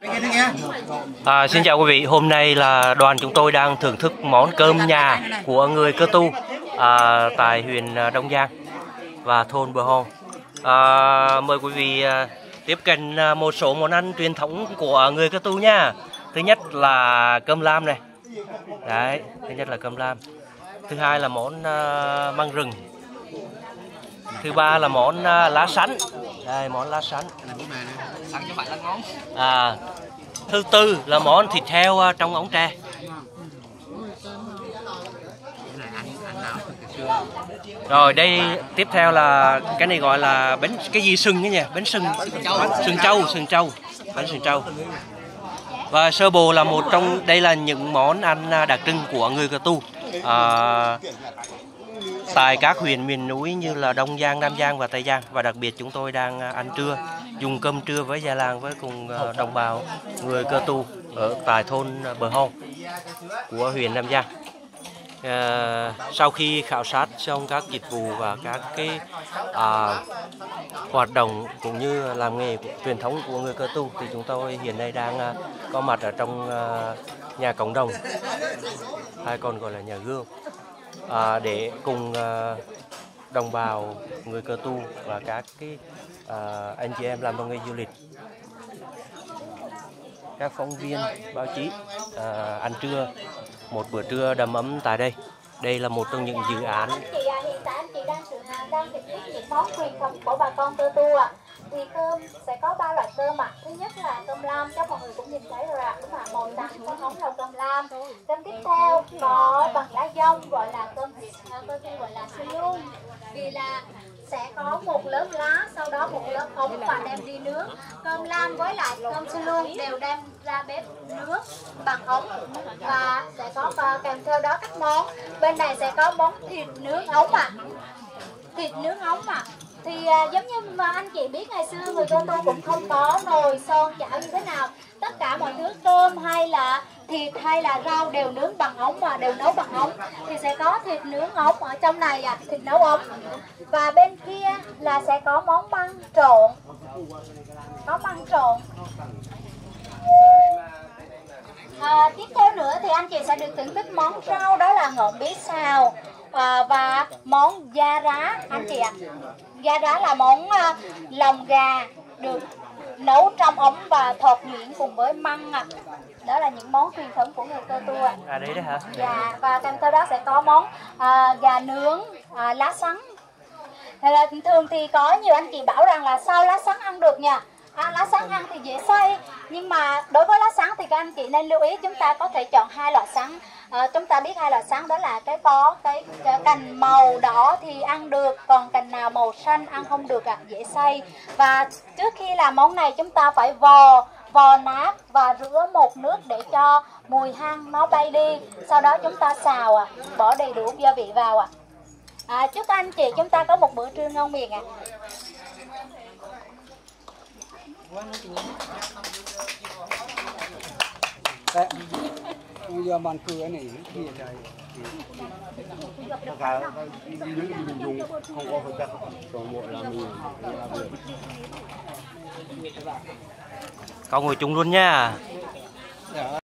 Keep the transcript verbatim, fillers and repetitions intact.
À, xin chào quý vị, hôm nay là đoàn chúng tôi đang thưởng thức món cơm nhà của người Cơ Tu à, tại huyện Đông Giang và thôn Bờ Hòn. À, mời quý vị à, tiếp cận một số món ăn truyền thống của người Cơ Tu nha. Thứ nhất là cơm lam này, đấy, thứ nhất là cơm lam. Thứ hai là món à, măng rừng. Thứ ba là món à, lá sắn, đây món lá sắn. Sắn cho bạn là ngon. À, thứ tư là món thịt heo trong ống tre. Rồi đây tiếp theo là cái này gọi là bánh cái gì sừng ấy nhỉ, bánh sừng sừng trâu, sừng trâu, bánh sừng trâu. Và sơ bồ là một trong đây là những món ăn đặc trưng của người Cơ Tu à, tại các huyện miền núi như là Đông Giang, Nam Giang và Tây Giang. Và đặc biệt chúng tôi đang ăn trưa, dùng cơm trưa với già làng với cùng đồng bào người Cơ Tu ở tại thôn Bờ Hòn của huyện Nam Giang. À, sau khi khảo sát xong các dịch vụ và các cái à, hoạt động cũng như làm nghề truyền thống của người Cơ Tu thì chúng tôi hiện nay đang à, có mặt ở trong à, nhà cộng đồng, hay còn gọi là nhà gương, à, để cùng à, đồng bào người Cơ Tu và các cái à, anh chị em làm trong nghề du lịch, các phóng viên báo chí à, ăn trưa một bữa trưa đầm ấm tại đây. Đây là một trong những dự án. Anh chị à, hiện tại anh chị đang sự đang thực hiện những món truyền thống của bà con Cơ Tu ạ. À. Thì cơm sẽ có ba loại cơm ạ. À. Thứ nhất là cơm lam, chắc mọi người cũng nhìn thấy rồi ạ. À. Đúng là màu trắng có hóng là cơm lam. Cơm tiếp theo có bằng lá dong gọi là cơm Cơ Tu gọi là sư luôn. Vì là sẽ có một lớp lá, sau đó một lớp ống và đem đi nướng. Cơm lam với lại cơm sư luôn đều đem ra bếp nướng bằng ống và sẽ có kèm theo đó các món. Bên này sẽ có món thịt nướng ống ạ. À. Thịt nướng ống ạ. À. Thì à, giống như mà anh chị biết ngày xưa người Cơ Tu cũng không có nồi son chảo như thế nào. Tất cả mọi thứ cơm hay là thịt hay là rau đều nướng bằng ống và đều nấu bằng ống. Thì sẽ có thịt nướng ống ở trong này à, thịt nấu ống. Và bên kia là sẽ có món măng trộn. Có măng trộn. À, tiếp theo nữa thì anh chị sẽ được thưởng thức món rau đó là ngộm bí xào à, và món da rá anh chị ạ. À. Da rá là món à, lòng gà được nấu trong ống và thọt nhuyễn cùng với măng ạ. À. Đó là những món truyền thống của người Cơ Tu ạ. À đấy đấy hả? Dạ, và kèm theo đó sẽ có món à, gà nướng à, lá sắn. Thì là thường thì có nhiều anh chị bảo rằng là sao lá sắn ăn được nha. À, lá sắn ăn thì dễ xay, nhưng mà đối với lá sắn thì các anh chị nên lưu ý chúng ta có thể chọn hai loại sắn. À, chúng ta biết hai loại sắn đó là cái có cái, cái cành màu đỏ thì ăn được, còn cành nào màu xanh ăn không được ạ, à, dễ xay. Và trước khi làm món này chúng ta phải vò vò nát và rửa một nước để cho mùi hăng nó bay đi. Sau đó chúng ta xào ạ, à, bỏ đầy đủ gia vị vào ạ. À. À, chúc anh chị chúng ta có một bữa trưa ngon miệng ạ. À. Đấy, bây giờ bàn cửa này thì là tất cả những gì mình dùng không có phải chắc toàn bộ là mình làm được. Có ngồi chung luôn nha.